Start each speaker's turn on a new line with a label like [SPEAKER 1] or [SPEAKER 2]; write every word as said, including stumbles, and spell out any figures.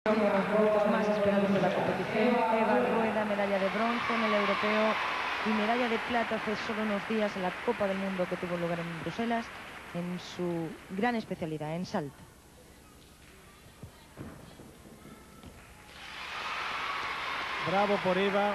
[SPEAKER 1] Uno de los momentos más esperados de la competición. Eva Rueda, medalla de bronce en el europeo y medalla de plata hace solo unos días en la Copa del Mundo que tuvo lugar en Bruselas, en su gran especialidad, en salto.
[SPEAKER 2] Bravo por Eva.